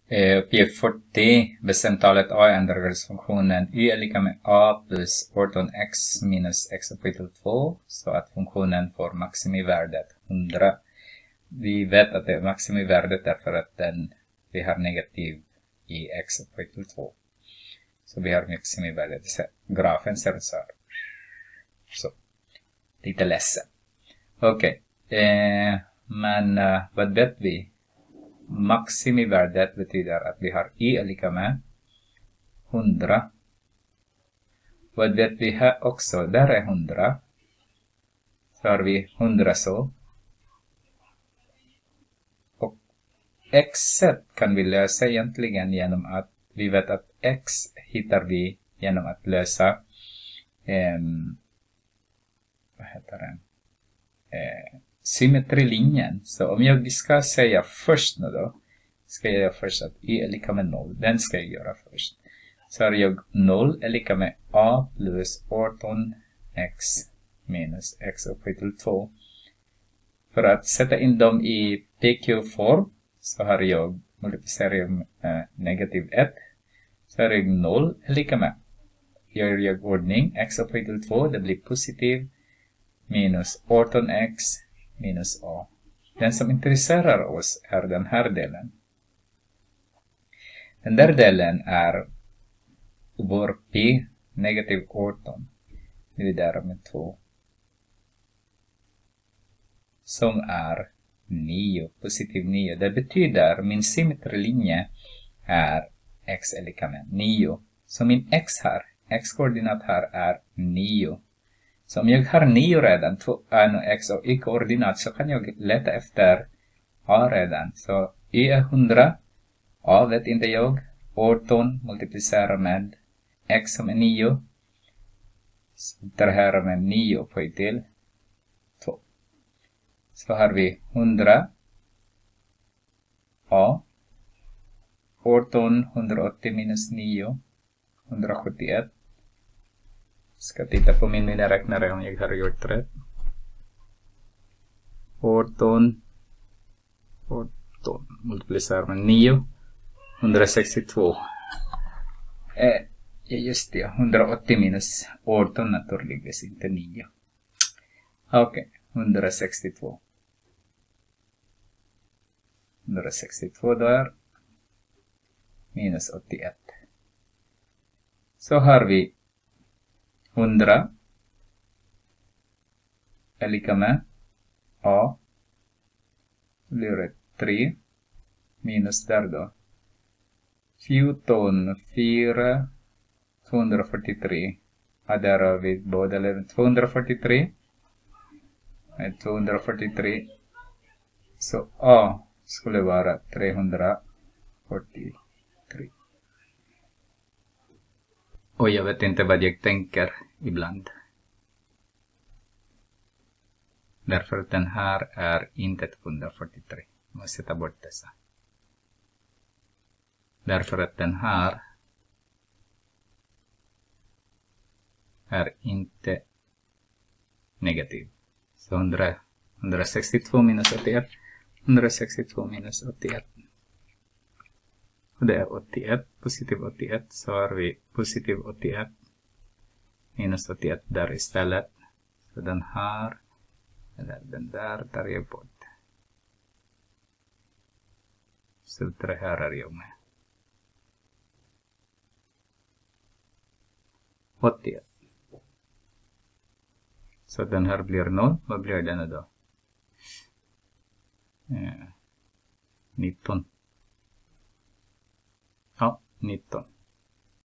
Uppgift 40. Bestäm talet a i andra grads funktionen y är lika med a plus orton x minus x upphöjt 2. Så att funktionen får maximivärdet 100. Vi vet att det är maximivärdet därför att vi har negativ i x upphöjt 2. Så vi har maximivärdet. Grafen ser ut så här. Så. Lite ledsen. Okej. Men vad vet vi? Maximivärdet betyder att vi har y är lika med 100. Vad vet vi här också? Där är 100. Så har vi 100 så. Och x kan vi lösa egentligen genom att vi vet att x hittar vi genom att lösa vad heter den? Symmetrilinjen. Så om jag ska säga först nu då, ska jag göra först att y är lika med 0. Den ska jag göra först. Så har jag 0 är lika med a plus orton x minus x upphöjt till 2. För att sätta in dem i PQ-form så har jag multiplicerat med negativ 1. Så har jag 0 är lika med. Gör jag ordning x upphöjt till 2, det blir positiv minus orton x minus a. Den som intresserar oss är den här delen. Den där delen är vår p negativ 18 dividerat med 2. Som är 9, positiv 9. Det betyder min symmetrilinje är x är lika med 9. Så min x-koordinat här är 9. Så om jag har 9 redan, x och y-koordinat, så kan jag leta efter a redan. Så y är 100, a vet inte jag, 18 multiplicerar med x som är 9. Så det här är med 9 upphöjt till 2. Så har vi 100 a, 18, 180 minus 9, 171. Ska titta på min miniräknare om jag har gjort rätt. 18 multiplicerar med 9. 162. Just det, 180 minus 18 naturligtvis inte 9. Okej, 162. 162 där. Minus 81. Så har vi 100 är lika med a. Så blir det 3 minus där då 14, 4, 243. Ja, där har vi båda leden 243. Med 243. Så a skulle vara 343. Och jag vet inte vad jag tänker ibland. Därför att den här är inte 243. Jag måste ta bort dessa. Därför att den här är inte negativ. Så 162 minus 81. 162 minus 81. Och det är 81, positiv 81, så har vi positiv 81 minus 81 där istället. Så den här, eller den där tar jag bort. Så det här är jag med. 81. Så den här blir 0, vad blir den då? 19. Ja, 19.